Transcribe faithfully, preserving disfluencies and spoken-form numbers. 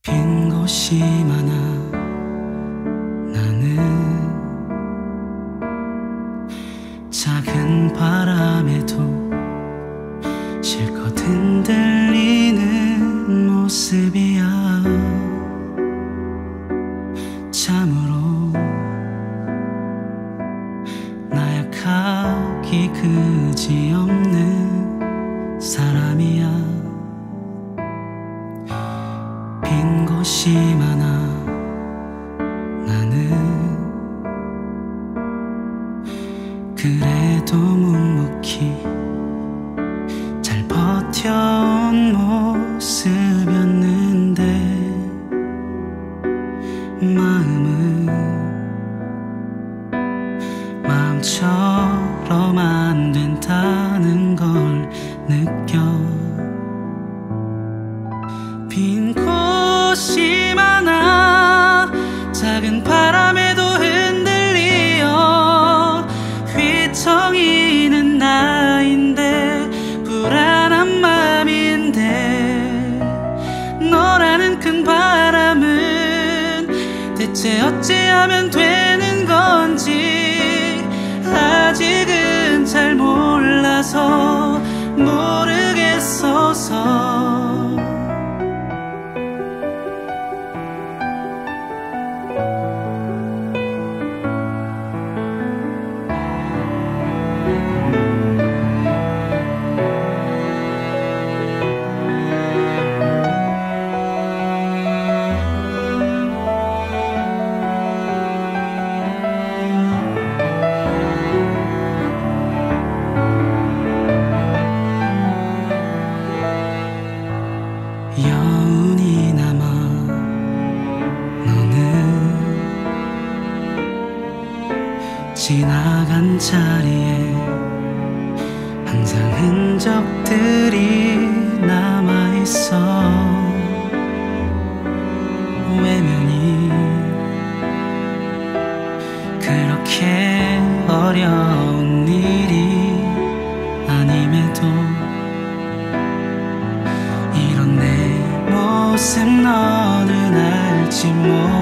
빈 곳이 많아 나는 작은 바람에도 실컷 흔들리는 모습이야. 참으로 나약하기 그지없는 사람이야. 빈 곳이 많아 나는 그래도 묵묵히 잘 버텨온 모습이었는데 마음은 마음처럼 안 된다는 걸 느껴. 빈 곳이 많아 작은 바람에도 흔들리어 휘청이는 나인데 불안한 맘인데 너라는 큰 바람은 대체 어찌하면 되는 건지 아직은 잘 몰라서 모르겠어서. 여운이 남아 너는 지나간 자리에 항상 흔적들이 남아있어. 외면이 그렇게 어려운 일이 아님에도 이런 내 모습 너는 알지 못